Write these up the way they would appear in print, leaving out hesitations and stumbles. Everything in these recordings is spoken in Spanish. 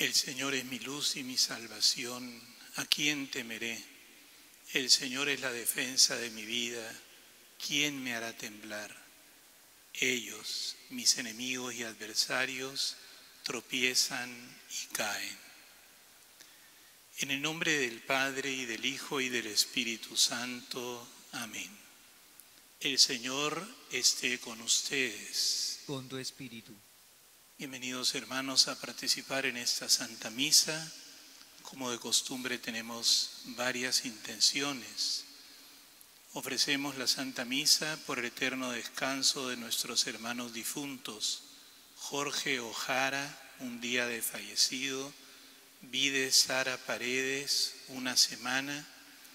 El Señor es mi luz y mi salvación, ¿a quién temeré? El Señor es la defensa de mi vida, ¿quién me hará temblar? Ellos, mis enemigos y adversarios, tropiezan y caen. En el nombre del Padre, y del Hijo, y del Espíritu Santo. Amén. El Señor esté con ustedes. Con tu espíritu. Bienvenidos, hermanos, a participar en esta Santa Misa. Como de costumbre tenemos varias intenciones. Ofrecemos la Santa Misa por el eterno descanso de nuestros hermanos difuntos. Jorge Ojara, un día de fallecido. Vide Sara Paredes, una semana.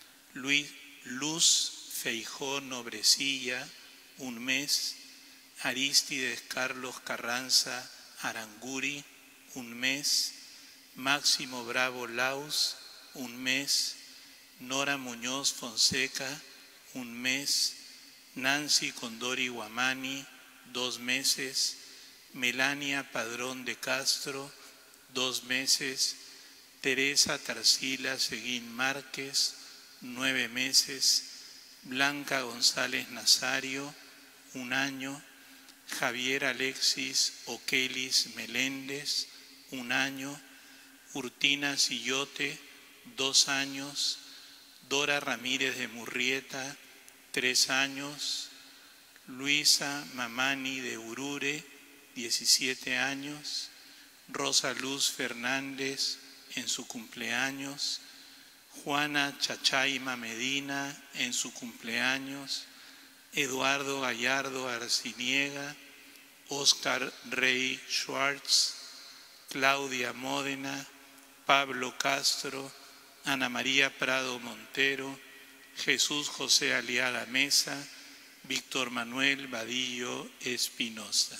Luz Feijó Nobrecilla, un mes. Arístides Carlos Carranza Aranguri, un mes. Máximo Bravo Laus, un mes. Nora Muñoz Fonseca, un mes. Nancy Condori Guamani, 2 meses. Melania Padrón de Castro, 2 meses. Teresa Tarsila Seguín Márquez, 9 meses. Blanca González Nazario, 1 año. Javier Alexis Oquelis Meléndez, 1 año. Urtina Sillote, 2 años. Dora Ramírez de Murrieta, 3 años. Luisa Mamani de Urure, 17 años. Rosa Luz Fernández en su cumpleaños. Juana Chachaima Medina en su cumpleaños. Eduardo Gallardo Arciniega, Óscar Rey Schwartz, Claudia Módena, Pablo Castro, Ana María Prado Montero, Jesús José Aliaga Mesa, Víctor Manuel Vadillo Espinosa.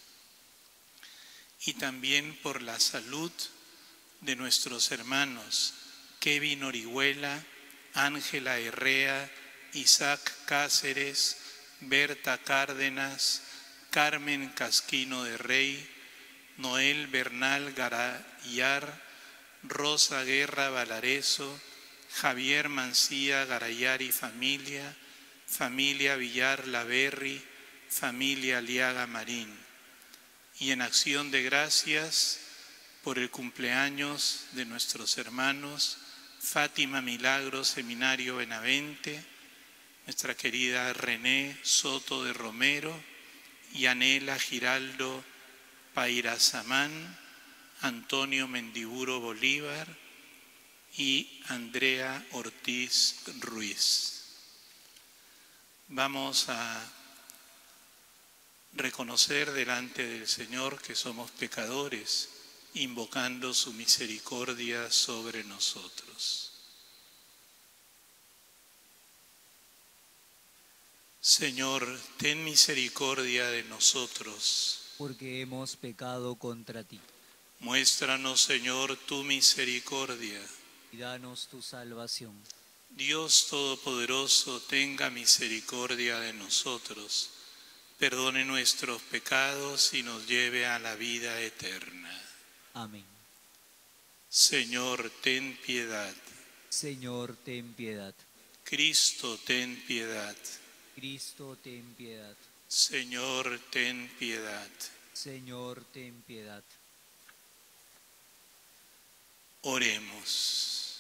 Y también por la salud de nuestros hermanos Kevin Orihuela, Ángela Herrea, Isaac Cáceres, Berta Cárdenas, Carmen Casquino de Rey, Noel Bernal Garayar, Rosa Guerra Valareso, Javier Mancía Garayar y familia, familia Villar Laverri, familia Aliaga Marín. Y en acción de gracias por el cumpleaños de nuestros hermanos Fátima Milagros Seminario Benavente, nuestra querida René Soto de Romero, Yanela Giraldo Pairazamán, Antonio Mendiburo Bolívar y Andrea Ortiz Ruiz. Vamos a reconocer delante del Señor que somos pecadores, invocando su misericordia sobre nosotros. Señor, ten misericordia de nosotros. Porque hemos pecado contra ti. Muéstranos, Señor, tu misericordia. Y danos tu salvación. Dios Todopoderoso, tenga misericordia de nosotros, perdone nuestros pecados y nos lleve a la vida eterna. Amén. Señor, ten piedad. Señor, ten piedad. Cristo, ten piedad. Cristo, ten piedad. Señor, ten piedad. Señor, ten piedad. Oremos.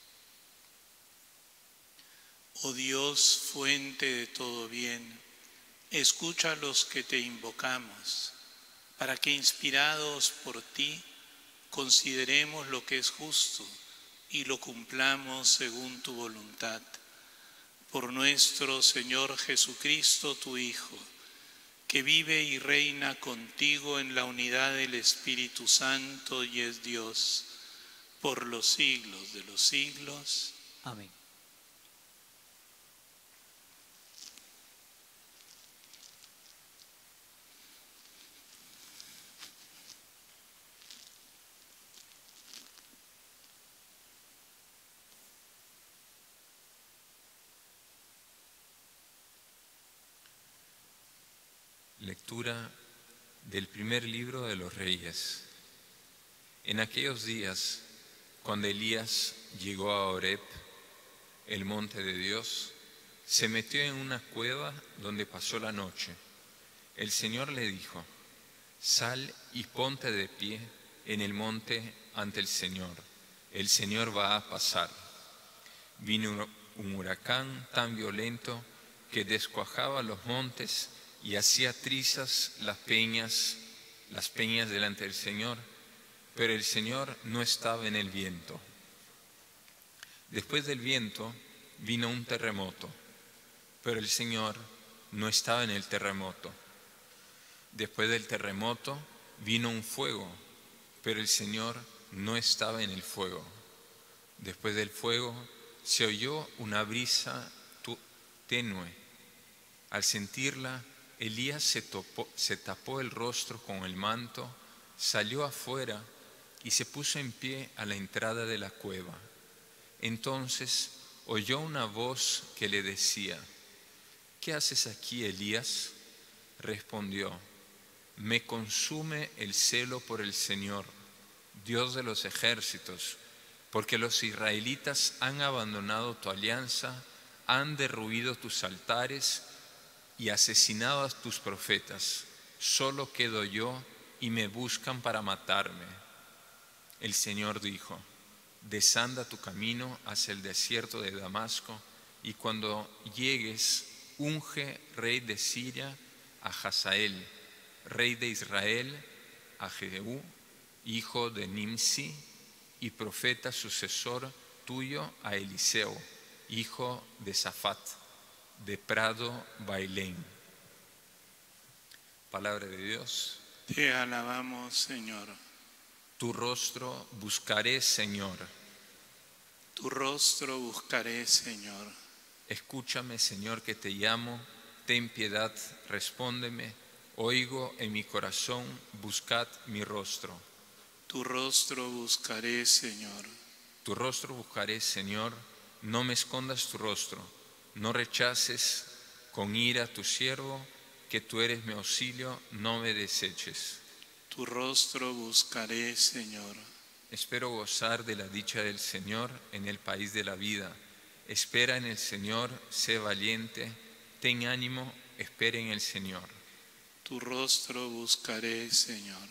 Oh Dios, fuente de todo bien, escucha a los que te invocamos, para que inspirados por ti, consideremos lo que es justo y lo cumplamos según tu voluntad. Por nuestro Señor Jesucristo, tu Hijo, que vive y reina contigo en la unidad del Espíritu Santo y es Dios, por los siglos de los siglos. Amén. Lectura del primer libro de los Reyes. En aquellos días, cuando Elías llegó a Horeb, el monte de Dios, se metió en una cueva donde pasó la noche. El Señor le dijo: sal y ponte de pie en el monte ante el Señor va a pasar. Vino un huracán tan violento que descuajaba los montes y hacía trizas las peñas delante del Señor, pero el Señor no estaba en el viento. Después del viento vino un terremoto, pero el Señor no estaba en el terremoto. Después del terremoto vino un fuego, pero el Señor no estaba en el fuego. Después del fuego se oyó una brisa tenue. Al sentirla, Elías se tapó el rostro con el manto, salió afuera y se puso en pie a la entrada de la cueva. Entonces oyó una voz que le decía: ¿qué haces aquí, Elías? Respondió: me consume el celo por el Señor, Dios de los ejércitos, porque los israelitas han abandonado tu alianza, han derruido tus altares y asesinado a tus profetas. Solo quedo yo y me buscan para matarme. El Señor dijo: desanda tu camino hacia el desierto de Damasco, y cuando llegues, unge rey de Siria a Hazael, rey de Israel a Jehú, hijo de Nimsi, y profeta sucesor tuyo a Eliseo, hijo de Safat, de Prado Bailén. Palabra de Dios. Te alabamos, Señor. Tu rostro buscaré, Señor. Tu rostro buscaré, Señor. Escúchame, Señor, que te llamo. Ten piedad, respóndeme. Oigo en mi corazón, buscad mi rostro. Tu rostro buscaré, Señor. Tu rostro buscaré, Señor. No me escondas tu rostro. No rechaces con ira a tu siervo, que tú eres mi auxilio, no me deseches. Tu rostro buscaré, Señor. Espero gozar de la dicha del Señor en el país de la vida. Espera en el Señor, sé valiente, ten ánimo, espera en el Señor. Tu rostro buscaré, Señor.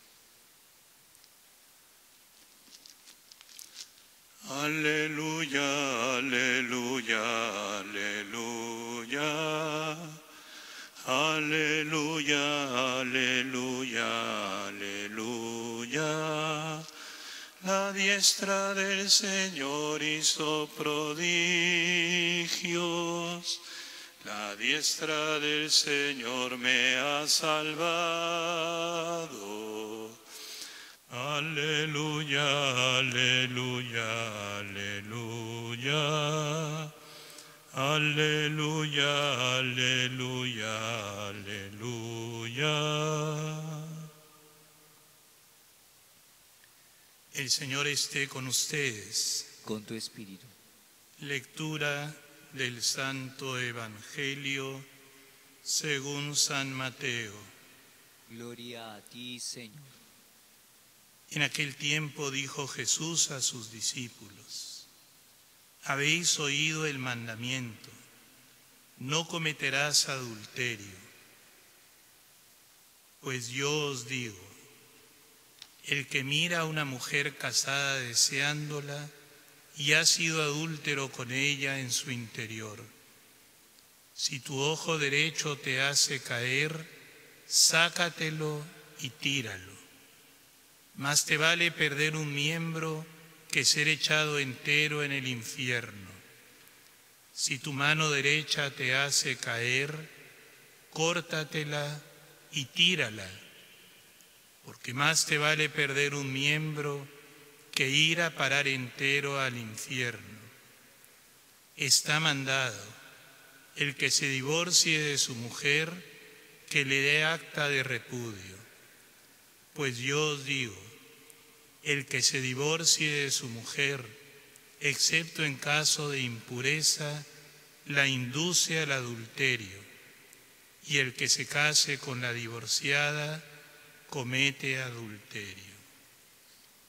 Aleluya, aleluya, aleluya. Aleluya, aleluya, aleluya. La diestra del Señor hizo prodigios. La diestra del Señor me ha salvado. Aleluya, aleluya, aleluya. Aleluya, aleluya, aleluya. El Señor esté con ustedes. Con tu espíritu. Lectura del Santo Evangelio según San Mateo. Gloria a ti, Señor. En aquel tiempo dijo Jesús a sus discípulos: habéis oído el mandamiento: no cometerás adulterio. Pues yo os digo, el que mira a una mujer casada deseándola, y ha sido adúltero con ella en su interior. Si tu ojo derecho te hace caer, sácatelo y tíralo. Más te vale perder un miembro que ser echado entero en el infierno. Si tu mano derecha te hace caer, córtatela y tírala, porque más te vale perder un miembro que ir a parar entero al infierno. Está mandado: el que se divorcie de su mujer, que le dé acta de repudio. Pues yo os digo, el que se divorcie de su mujer, excepto en caso de impureza, la induce al adulterio, y el que se case con la divorciada, comete adulterio.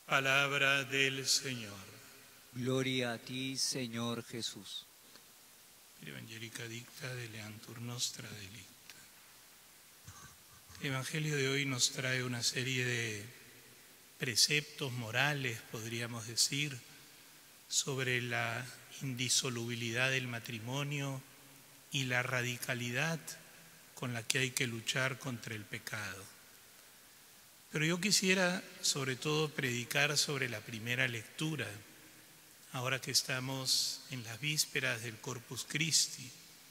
Palabra del Señor. Gloria a ti, Señor Jesús. Evangelica dicta de Leantur nostra delicta. El Evangelio de hoy nos trae una serie de preceptos morales, podríamos decir, sobre la indisolubilidad del matrimonio y la radicalidad con la que hay que luchar contra el pecado. Pero yo quisiera sobre todo predicar sobre la primera lectura, ahora que estamos en las vísperas del Corpus Christi,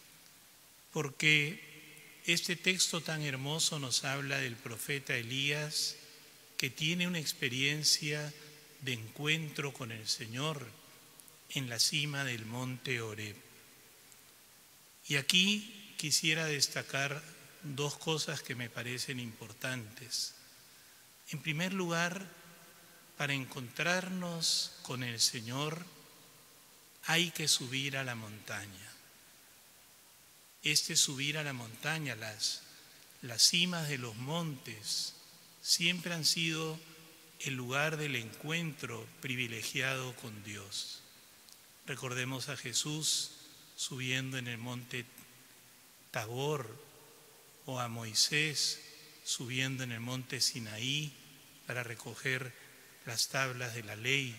porque este texto tan hermoso nos habla del profeta Elías, que tiene una experiencia de encuentro con el Señor en la cima del monte Horeb. Y aquí quisiera destacar dos cosas que me parecen importantes. En primer lugar, para encontrarnos con el Señor hay que subir a la montaña. Este subir a la montaña, las cimas de los montes, siempre han sido el lugar del encuentro privilegiado con Dios. Recordemos a Jesús subiendo en el monte Tabor, o a Moisés subiendo en el monte Sinaí para recoger las tablas de la ley.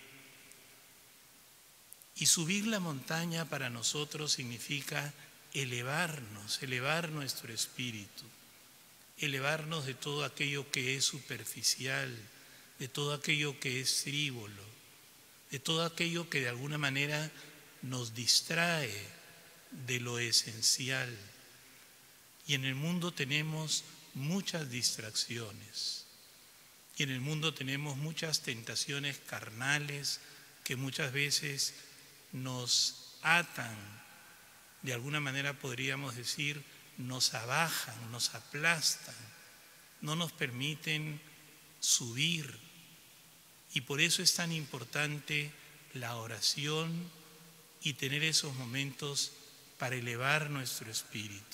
Y subir la montaña para nosotros significa elevar nuestro espíritu, elevarnos de todo aquello que es superficial, de todo aquello que es frívolo, de todo aquello que de alguna manera nos distrae de lo esencial. Y en el mundo tenemos muchas distracciones. Y en el mundo tenemos muchas tentaciones carnales que muchas veces nos atan, de alguna manera podríamos decir, nos abajan, nos aplastan, no nos permiten subir. Y por eso es tan importante la oración y tener esos momentos para elevar nuestro espíritu.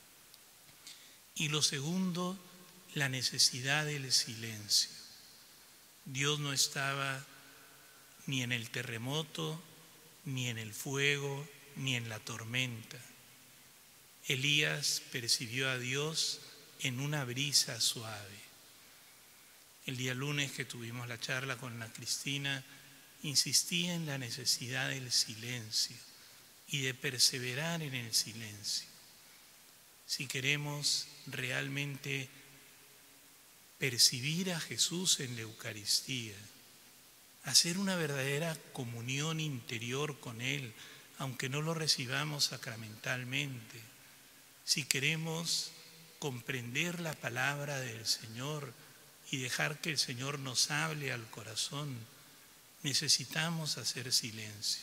Y lo segundo, la necesidad del silencio. Dios no estaba ni en el terremoto, ni en el fuego, ni en la tormenta. Elías percibió a Dios en una brisa suave. El día lunes que tuvimos la charla con la Cristina, insistía en la necesidad del silencio y de perseverar en el silencio. Si queremos realmente percibir a Jesús en la Eucaristía, hacer una verdadera comunión interior con Él, aunque no lo recibamos sacramentalmente, si queremos comprender la palabra del Señor y dejar que el Señor nos hable al corazón, necesitamos hacer silencio.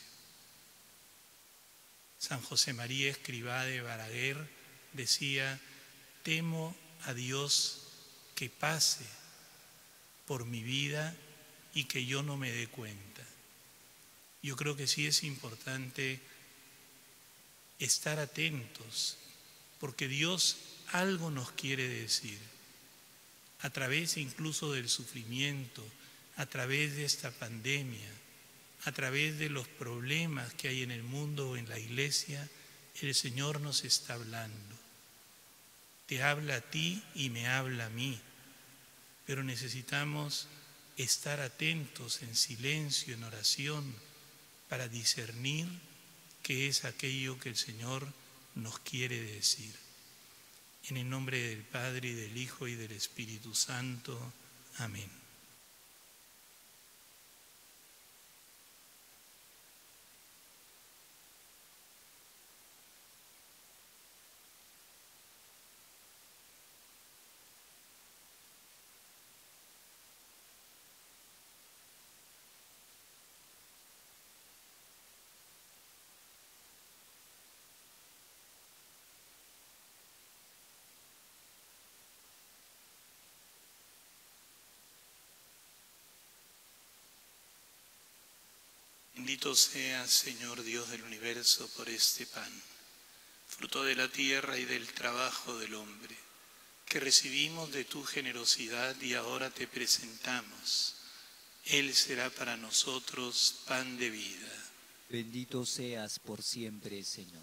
San José María Escrivá de Balaguer decía: temo a Dios que pase por mi vida y que yo no me dé cuenta. Yo creo que sí es importante estar atentos, porque Dios algo nos quiere decir, a través incluso del sufrimiento, a través de esta pandemia, a través de los problemas que hay en el mundo o en la iglesia. El Señor nos está hablando. Te habla a ti y me habla a mí, pero necesitamos estar atentos en silencio, en oración, para discernir qué es aquello que el Señor nos quiere decir. En el nombre del Padre, y del Hijo, y del Espíritu Santo. Amén. Bendito seas, Señor Dios del universo, por este pan, fruto de la tierra y del trabajo del hombre, que recibimos de tu generosidad y ahora te presentamos Él será para nosotros pan de vida. Bendito seas por siempre, Señor.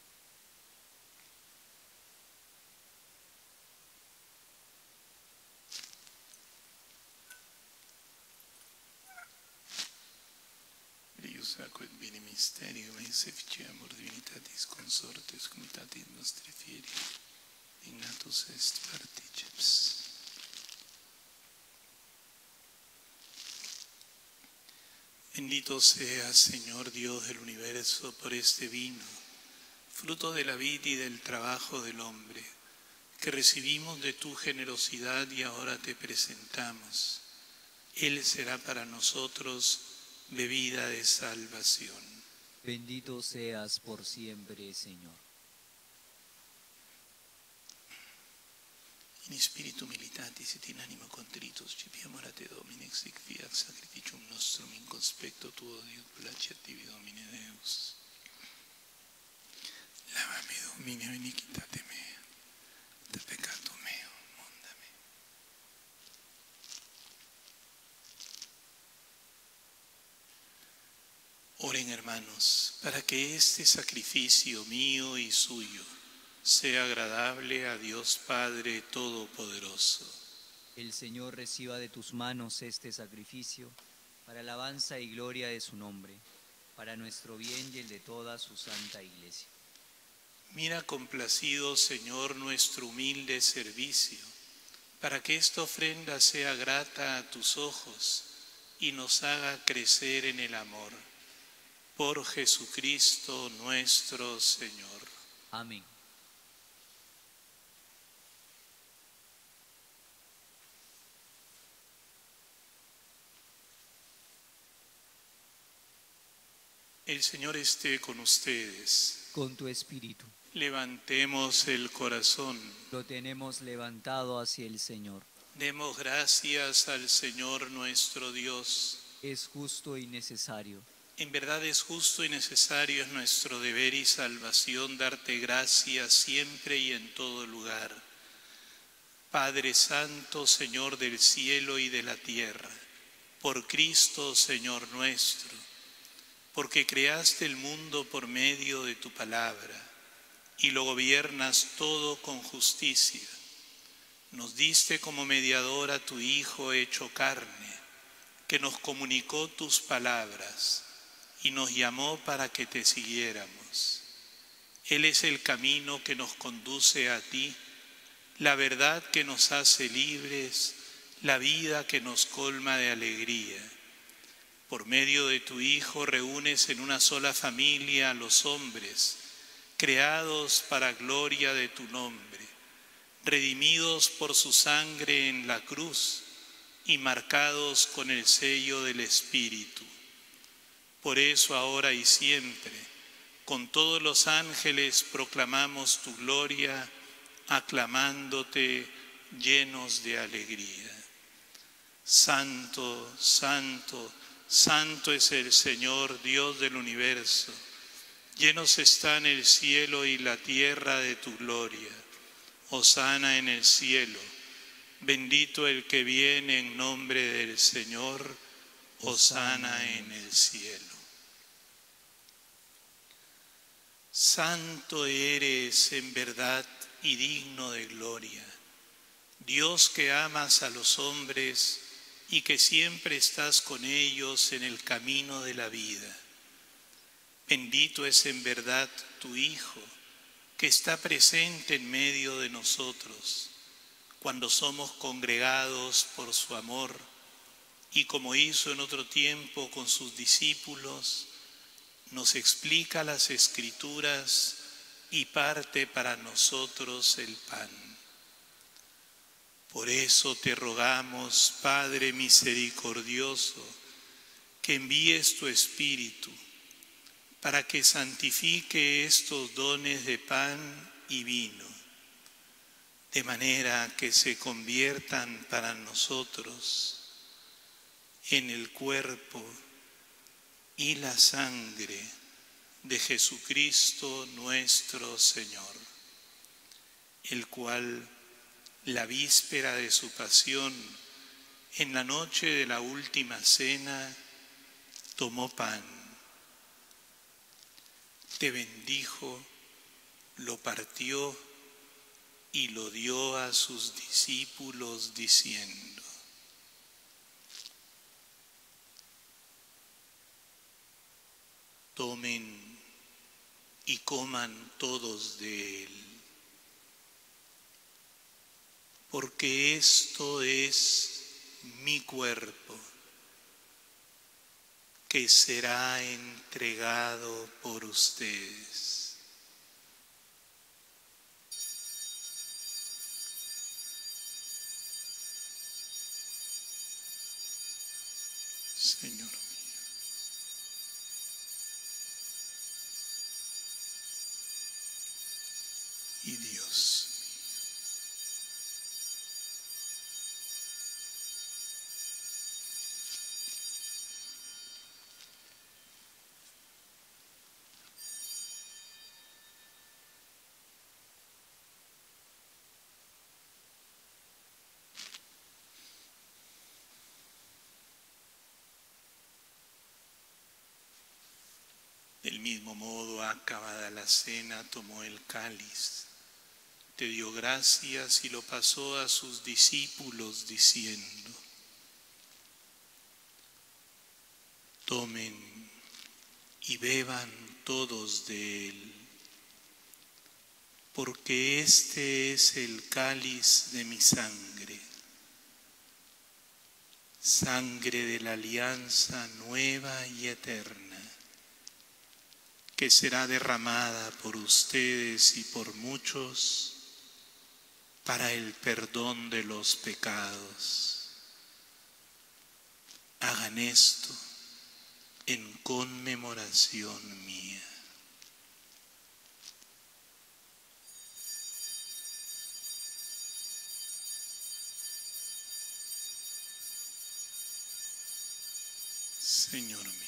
Deus acquet bene mysterium, eis efficiamur divinitatis consortes, comitatis nostri fieri, dignatus est particeps. Bendito seas, Señor Dios del universo, por este vino, fruto de la vid y del trabajo del hombre, que recibimos de tu generosidad y ahora te presentamos. Él será para nosotros bebida de salvación. Bendito seas por siempre, Señor. In spiritu militatis et in animo contritus, cipiamur a te, Domine, ex sic fiat sacrificium nostrum in conspecto tuo, Deus placeat tibi, Domine Deus. Lavame, Domine, iniquitate mea, de peccato meo, mondame. Oren, hermanos, para que este sacrificio mío y suyo sea agradable a Dios Padre Todopoderoso. El Señor reciba de tus manos este sacrificio para alabanza y gloria de su nombre, para nuestro bien y el de toda su santa Iglesia. Mira complacido, Señor, nuestro humilde servicio, para que esta ofrenda sea grata a tus ojos y nos haga crecer en el amor. Por Jesucristo nuestro Señor. Amén. El Señor esté con ustedes. Con tu espíritu. Levantemos el corazón. Lo tenemos levantado hacia el Señor. Demos gracias al Señor nuestro Dios. Es justo y necesario. En verdad es justo y necesario, es nuestro deber y salvación darte gracias siempre y en todo lugar. Padre Santo, Señor del cielo y de la tierra, por Cristo, Señor nuestro, porque creaste el mundo por medio de tu palabra y lo gobiernas todo con justicia. Nos diste como mediador a tu Hijo hecho carne, que nos comunicó tus palabras y nos llamó para que te siguiéramos. Él es el camino que nos conduce a ti, la verdad que nos hace libres, la vida que nos colma de alegría. Por medio de tu Hijo reúnes en una sola familia a los hombres, creados para gloria de tu nombre, redimidos por su sangre en la cruz y marcados con el sello del Espíritu. Por eso ahora y siempre, con todos los ángeles proclamamos tu gloria, aclamándote llenos de alegría. Santo, santo, santo es el Señor, Dios del universo. Llenos están el cielo y la tierra de tu gloria. Hosana en el cielo. Bendito el que viene en nombre del Señor. Hosana en el cielo. Santo eres en verdad y digno de gloria, Dios que amas a los hombres y que siempre estás con ellos en el camino de la vida. Bendito es en verdad tu Hijo, que está presente en medio de nosotros, cuando somos congregados por su amor, y como hizo en otro tiempo con sus discípulos, nos explica las Escrituras y parte para nosotros el pan. Por eso te rogamos, Padre misericordioso, que envíes tu Espíritu para que santifique estos dones de pan y vino, de manera que se conviertan para nosotros en el cuerpo y la sangre de Jesucristo nuestro Señor, el cual, la víspera de su pasión, En la noche de la última cena, tomó pan, te bendijo, lo partió y lo dio a sus discípulos diciendo: tomen y coman todos de él, porque esto es mi cuerpo, que será entregado por ustedes. Señor mío. Y Dios mío. Del mismo modo, acabada la cena, tomó el cáliz, te dio gracias y lo pasó a sus discípulos diciendo: tomen y beban todos de él, porque este es el cáliz de mi sangre, sangre de la alianza nueva y eterna, que será derramada por ustedes y por muchos para el perdón de los pecados. Hagan esto en conmemoración mía. Señor mío.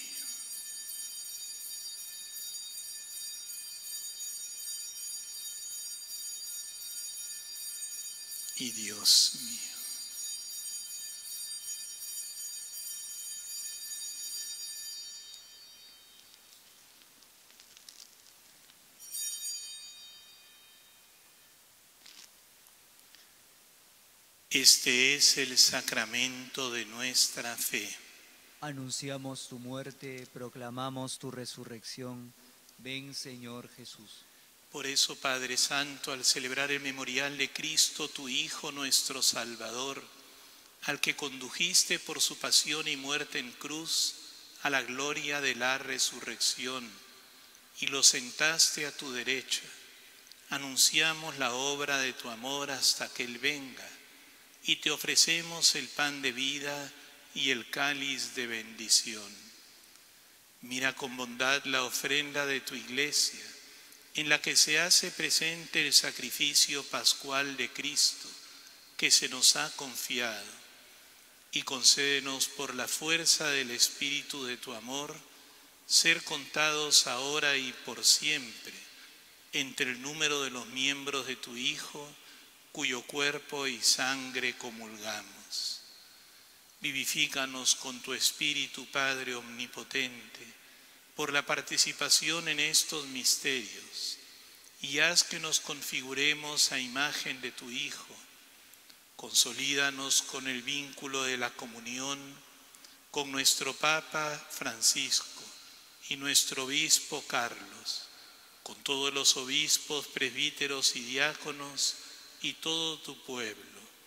Y Dios mío. Este es el sacramento de nuestra fe. Anunciamos tu muerte, proclamamos tu resurrección. Ven, Señor Jesús. Por eso, Padre Santo, al celebrar el memorial de Cristo, tu Hijo, nuestro Salvador, al que condujiste por su pasión y muerte en cruz a la gloria de la resurrección, y lo sentaste a tu derecha, anunciamos la obra de tu amor hasta que Él venga, y te ofrecemos el pan de vida y el cáliz de bendición. Mira con bondad la ofrenda de tu Iglesia, en la que se hace presente el sacrificio pascual de Cristo, que se nos ha confiado, y concédenos por la fuerza del Espíritu de tu amor, ser contados ahora y por siempre entre el número de los miembros de tu Hijo, cuyo cuerpo y sangre comulgamos. Vivifícanos con tu Espíritu, Padre omnipotente, por la participación en estos misterios, y haz que nos configuremos a imagen de tu Hijo. Consolídanos con el vínculo de la comunión con nuestro Papa Francisco y nuestro Obispo Carlos, con todos los obispos, presbíteros y diáconos y todo tu pueblo.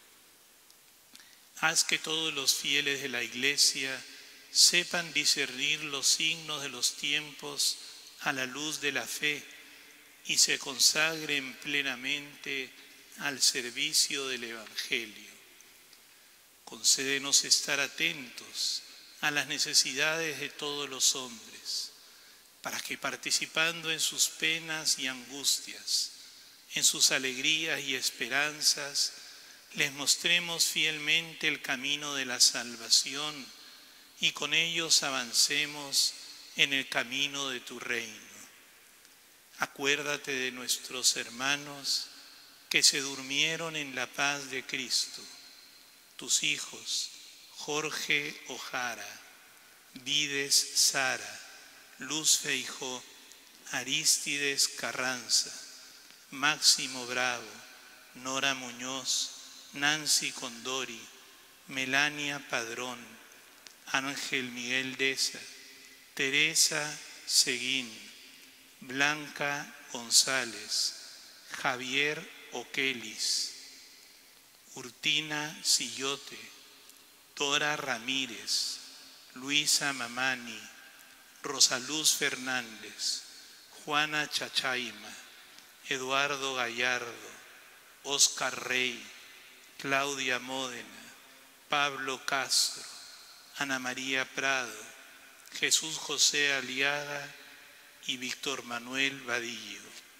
Haz que todos los fieles de la Iglesia sepan discernir los signos de los tiempos a la luz de la fe y se consagren plenamente al servicio del Evangelio. Concédenos estar atentos a las necesidades de todos los hombres, para que participando en sus penas y angustias, en sus alegrías y esperanzas, les mostremos fielmente el camino de la salvación y con ellos avancemos en el camino de tu reino. Acuérdate de nuestros hermanos que se durmieron en la paz de Cristo, tus hijos, Jorge Ojara, Vides Sara, Luz Feijó, Arístides Carranza, Máximo Bravo, Nora Muñoz, Nancy Condori, Melania Padrón, Ángel Miguel Deza, Teresa Seguín, Blanca González, Javier Oquelis, Urtina Sillote, Dora Ramírez, Luisa Mamani, Rosaluz Fernández, Juana Chachaima, Eduardo Gallardo, Oscar Rey, Claudia Módena, Pablo Castro, Ana María Prado, Jesús José Aliaga y Víctor Manuel Vadillo.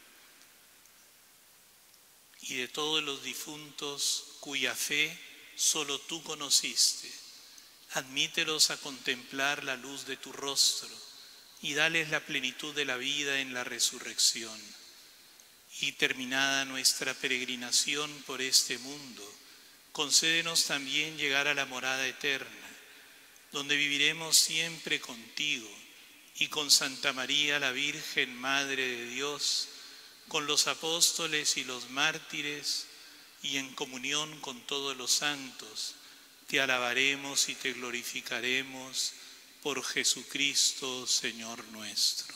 Y de todos los difuntos cuya fe solo tú conociste, admítelos a contemplar la luz de tu rostro y dales la plenitud de la vida en la resurrección. Y terminada nuestra peregrinación por este mundo, concédenos también llegar a la morada eterna, donde viviremos siempre contigo y con Santa María la Virgen, Madre de Dios, con los apóstoles y los mártires, y en comunión con todos los santos, te alabaremos y te glorificaremos por Jesucristo, Señor nuestro.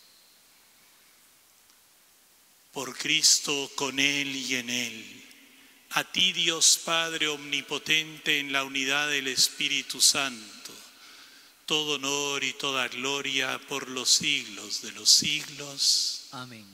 Por Cristo, con Él y en Él, a ti Dios Padre omnipotente en la unidad del Espíritu Santo, todo honor y toda gloria por los siglos de los siglos. Amén.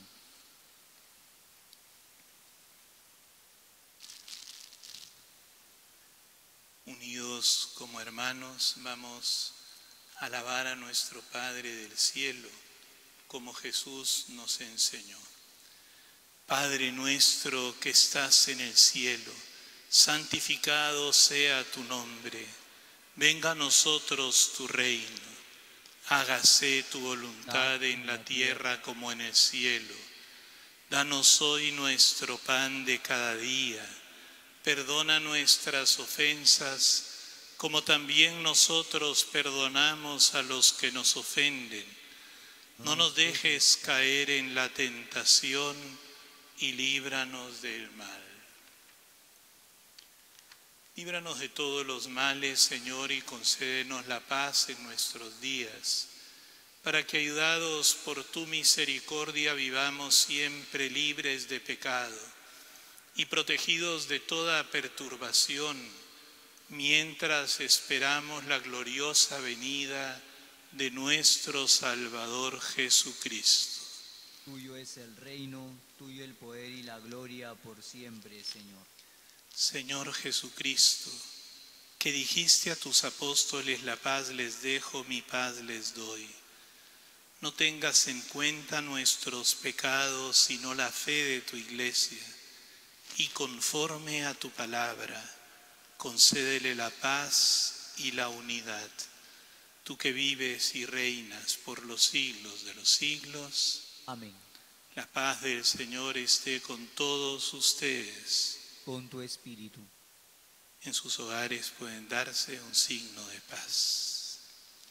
Unidos como hermanos, vamos a alabar a nuestro Padre del cielo, como Jesús nos enseñó. Padre nuestro que estás en el cielo, santificado sea tu nombre. Venga a nosotros tu reino. Hágase tu voluntad en la tierra como en el cielo. Danos hoy nuestro pan de cada día. Perdona nuestras ofensas, como también nosotros perdonamos a los que nos ofenden. No nos dejes caer en la tentación y líbranos del mal. Líbranos de todos los males, Señor, y concédenos la paz en nuestros días, para que, ayudados por tu misericordia, vivamos siempre libres de pecado y protegidos de toda perturbación, mientras esperamos la gloriosa venida de nuestro Salvador Jesucristo. Tuyo es el reino, tuyo el poder y la gloria por siempre, Señor. Señor Jesucristo, que dijiste a tus apóstoles, la paz les dejo, mi paz les doy. No tengas en cuenta nuestros pecados, sino la fe de tu Iglesia, y conforme a tu palabra, concédele la paz y la unidad. Tú que vives y reinas por los siglos de los siglos. Amén. La paz del Señor esté con todos ustedes. Con tu espíritu. En sus hogares pueden darse un signo de paz.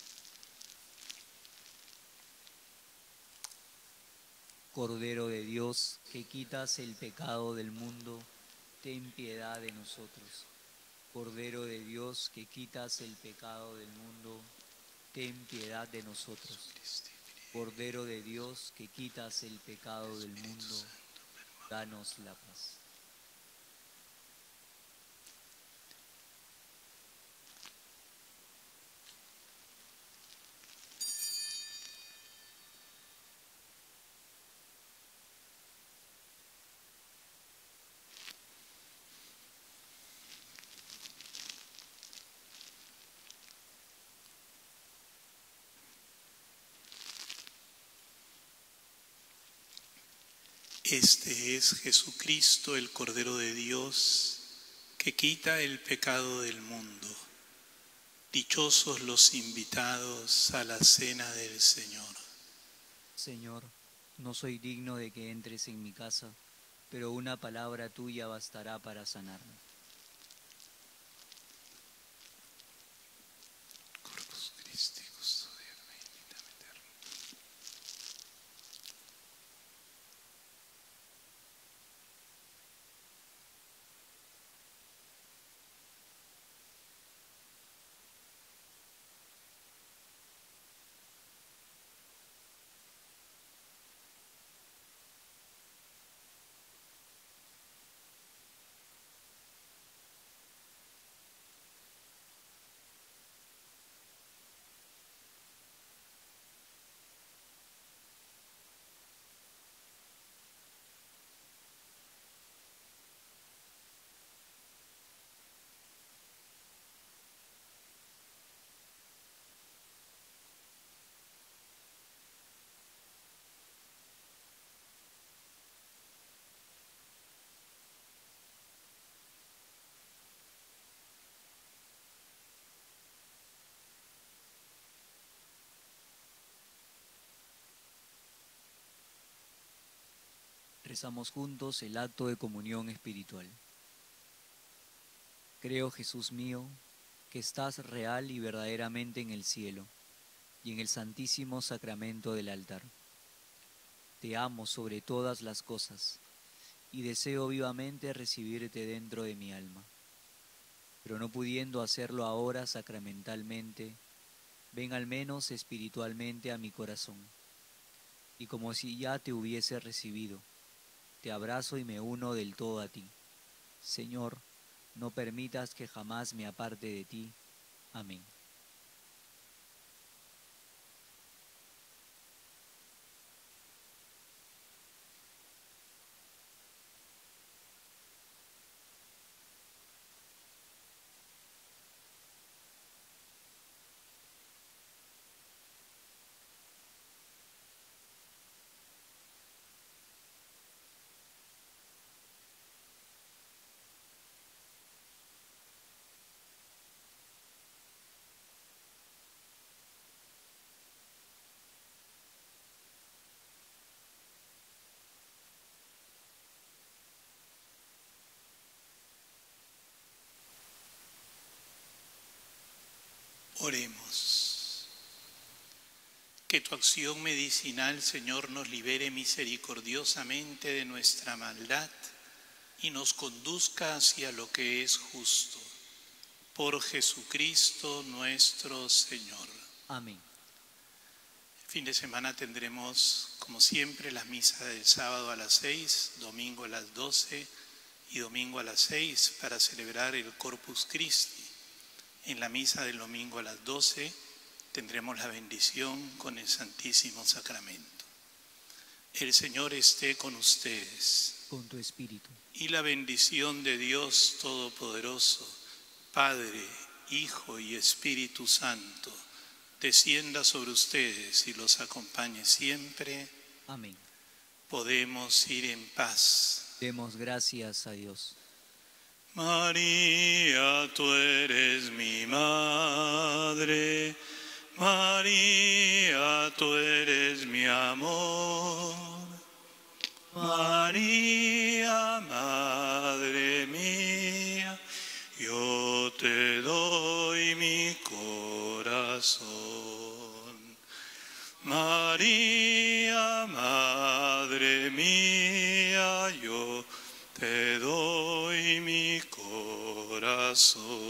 Cordero de Dios, que quitas el pecado del mundo, ten piedad de nosotros. Cordero de Dios, que quitas el pecado del mundo, ten piedad de nosotros. Cordero de Dios, que quitas el pecado del mundo, danos la paz. Este es Jesucristo, el Cordero de Dios, que quita el pecado del mundo. Dichosos los invitados a la cena del Señor. Señor, no soy digno de que entres en mi casa, pero una palabra tuya bastará para sanarme. Rezamos juntos el acto de comunión espiritual. Creo, Jesús mío, que estás real y verdaderamente en el cielo y en el santísimo sacramento del altar. Te amo sobre todas las cosas y deseo vivamente recibirte dentro de mi alma. Pero no pudiendo hacerlo ahora sacramentalmente, ven al menos espiritualmente a mi corazón. Y como si ya te hubiese recibido, te abrazo y me uno del todo a ti. Señor, no permitas que jamás me aparte de ti. Amén. Oremos. Que tu acción medicinal, Señor, nos libere misericordiosamente de nuestra maldad y nos conduzca hacia lo que es justo. Por Jesucristo nuestro Señor. Amén. Fin de semana tendremos, como siempre, las misas del sábado a las 6, domingo a las 12 y domingo a las 6 para celebrar el Corpus Christi. En la misa del domingo a las 12 tendremos la bendición con el Santísimo Sacramento. El Señor esté con ustedes. Con tu espíritu. Y la bendición de Dios Todopoderoso, Padre, Hijo y Espíritu Santo, descienda sobre ustedes y los acompañe siempre. Amén. Podemos ir en paz. Demos gracias a Dios. María, tú eres mi madre. María, tú eres mi amor. María, madre mía, yo te doy mi corazón. María, madre mía, yo te doy mi corazón.